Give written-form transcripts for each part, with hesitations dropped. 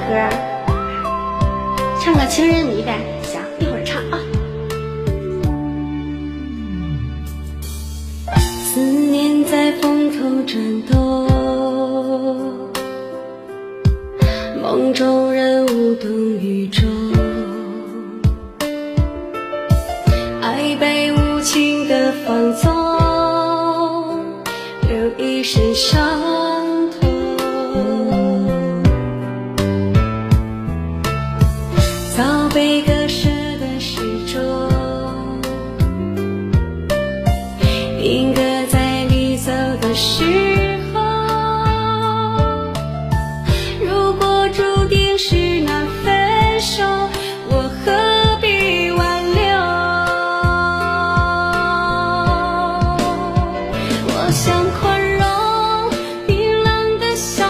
歌，唱个《情人迷》呗。行，一会儿唱啊。 思念在风头转动，梦中人无动于衷，爱被无情的放纵，留一身伤痛。早被割舍的时钟，定格在你走的时候。如果注定是那分手，我何必挽留？我想宽容冰冷的笑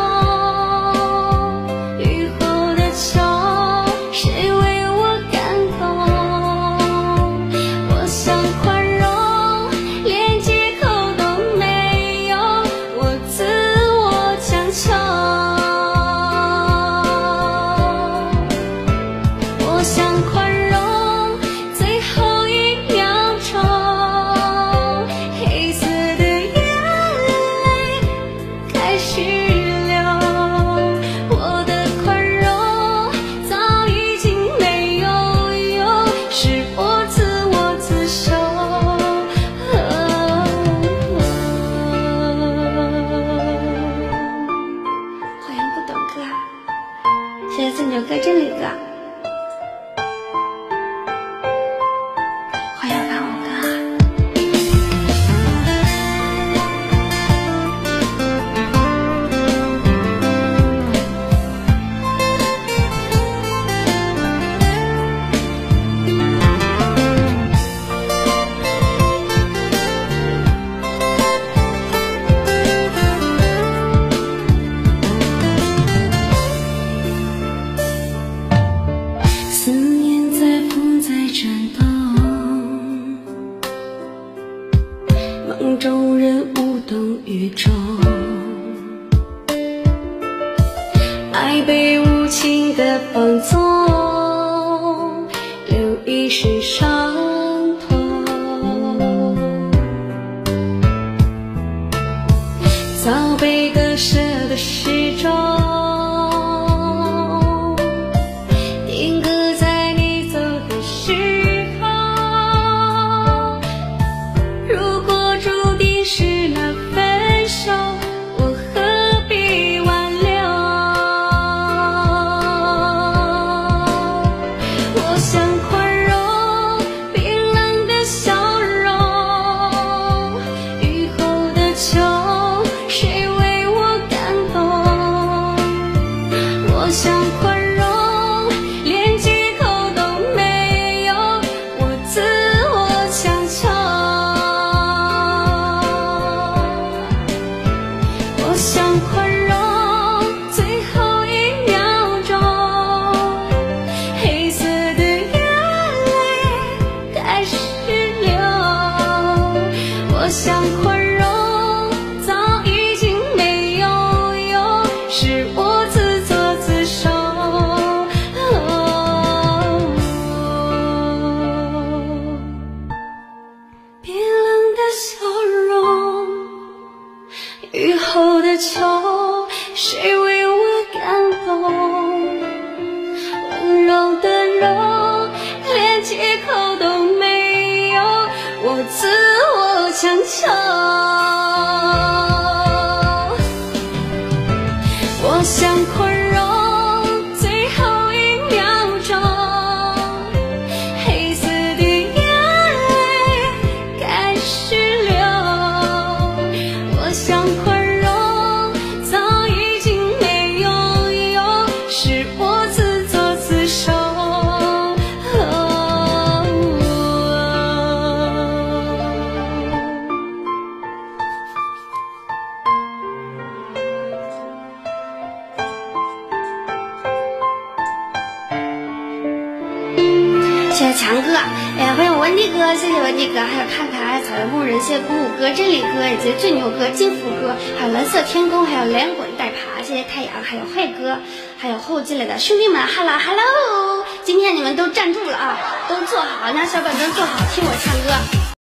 容，雨后的秋，谁为我感动？我想宽容连借口都没有，我自我强求。我想宽容最后一秒钟，黑色的眼泪开始流。我的宽容早已经没有用，是我自我自首。 好像不懂歌，现在这首歌真理歌。好像看我歌啊。 思念在风在转动，梦中人无动于衷，爱被无情的放纵，留一身伤痛。早被割舍的时钟，定格在你走的时候。如果注定是那分手，我何必挽留？我想宽容冰冷的笑容，雨后的秋，谁为我感动？我想宽容连借口都没有，我自我强求。我想宽容最后一秒钟，黑色的眼泪开始流。我想宽容早已经没有用，是我自作自受。冰冷的笑容，雨后的秋，谁为我感动？温柔的柔，连借口都没有，我自我强求。我想宽容最后一秒钟，黑色的眼泪开始流。我想宽容早已经没有用，是我自作自受。 谢谢强哥，欢迎文迪哥，谢谢文迪哥，还有看看，还有草原牧人，谢谢鼓舞哥、真理哥，以及最牛哥、金福哥，还有蓝色天空，还有连滚带爬，谢谢。 谢谢太阳，还有坏哥，还有后进来的兄弟们 ，hello hello， 今天你们都站住了啊，都坐好，让小本本坐好，听我唱歌。